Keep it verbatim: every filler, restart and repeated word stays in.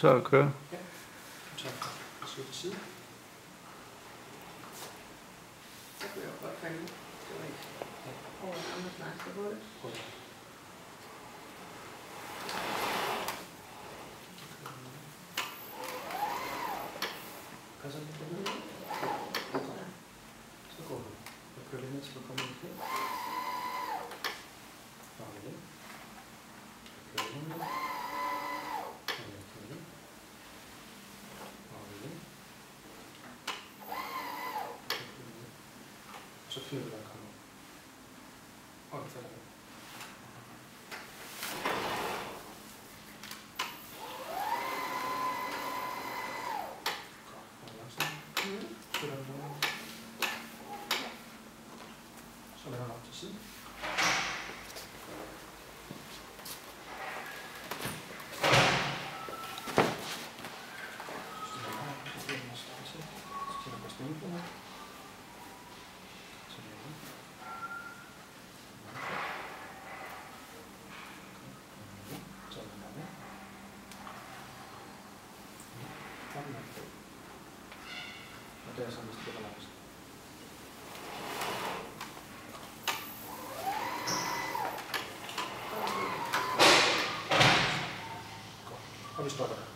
tør at køre. Ja, du tager fra side til side. Så kunne jeg jo godt falde. Det var ikke over andre snakker på det. Gør så lidt ned. Så går du. Jeg kører lidt ned, så du kommer lidt ned. Og lidt. Kører lidt ned. Og lidt. Kører lidt. Og lidt. Så kører du der kommer. Og du falder ned. Så lader du op til siden. Så stiller du op, så stiller du også op til. Så stiller du på stillingen. Så lader du. Så lader du med. Og det er sådan, hvis det bliver relaxed.